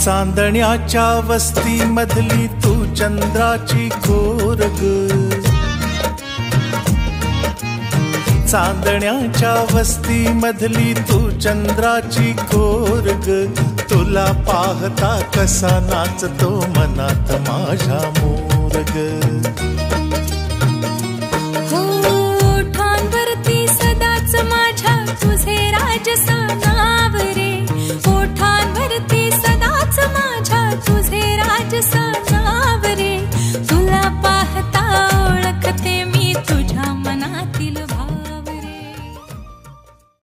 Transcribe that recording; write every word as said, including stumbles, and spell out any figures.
चांदण्याच्या वस्ती मधली तू चंद्राची कोर ग, चांदण्याच्या वस्ती मधली तू चंद्राची कोर ग, तुला पाहता कसा नाचतो मनात माझ्या मोर ग.